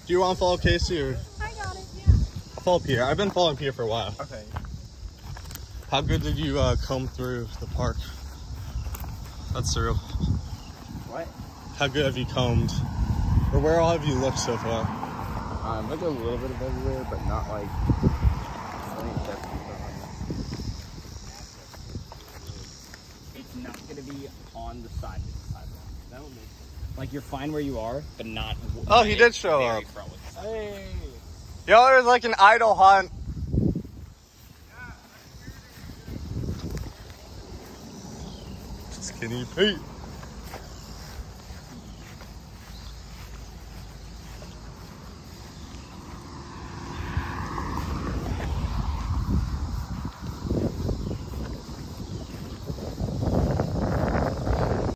Do you want to follow Casey or? I got it, yeah. I'll follow Pierre. I've been following Pierre for a while. Okay. How good did you comb through the park? That's Cyril. What? How good have you combed? Or where all have you looked so far? Like a little bit of everywhere, but not like. I think that's it's not gonna be on the side of the sidewalk. That would make sense. Like you're fine where you are, but not. Oh, he did show up. Hey. Yo, there's like an idol hunt. Skinny Pete.